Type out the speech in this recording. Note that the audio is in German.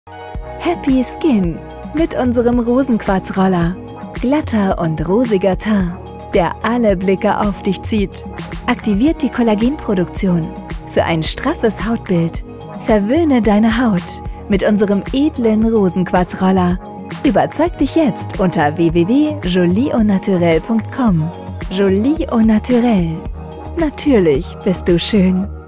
Happy Skin mit unserem Rosenquarzroller. Glatter und rosiger Teint, der alle Blicke auf dich zieht. Aktiviert die Kollagenproduktion für ein straffes Hautbild. Verwöhne deine Haut mit unserem edlen Rosenquarzroller. Überzeug dich jetzt unter www.jolieaunaturelle.com. Jolie au Naturel. Natürlich bist du schön.